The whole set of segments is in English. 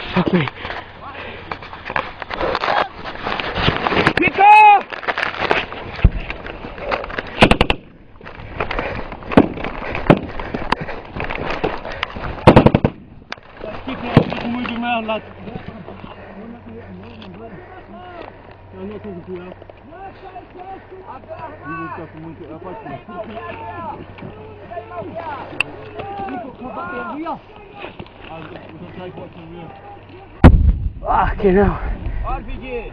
Fuck me. Keep moving around, lads. I'm not talking too loud. You will just move it up. Fucking hell. RPG.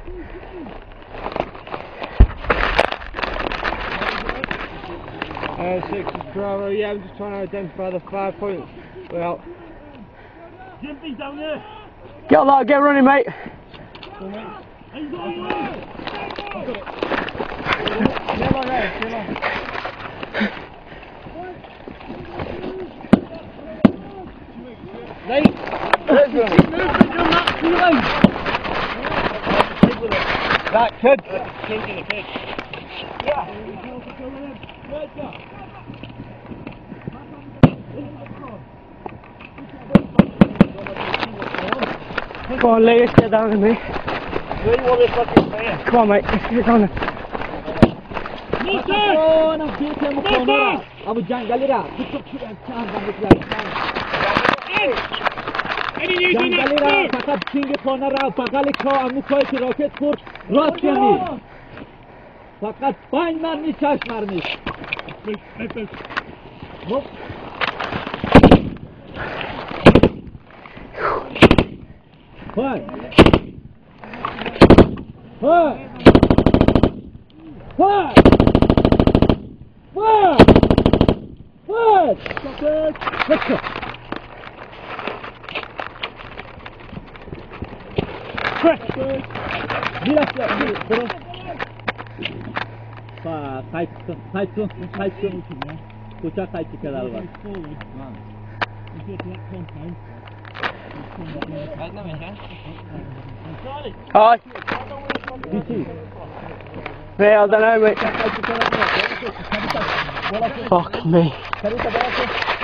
Six is Bravo. Yeah, I'm just trying to identify the 5 points. Well, Jimpy's down there. Get on that, get running, mate. Go, mate. He's on you. Stay on there, stay on. Right. That kid. Taking the kid. Yeah. Come on, ladies, get down with me. Where you want this fucking saying? Come on, mate, get down there. Any news on that? Fakat Çingi konara bakali ko amukoy ki roket kur Rusya'ni. Fakat bayman ni çalışmarmış. Hop. Hoy. Hoy. Hoy. Hoy. Hoy. Let's go. Biraz durun. Kaçsın için ya. Koça kaçı kadar var. Hi. Yeah, I don't know, mate. Fuck me.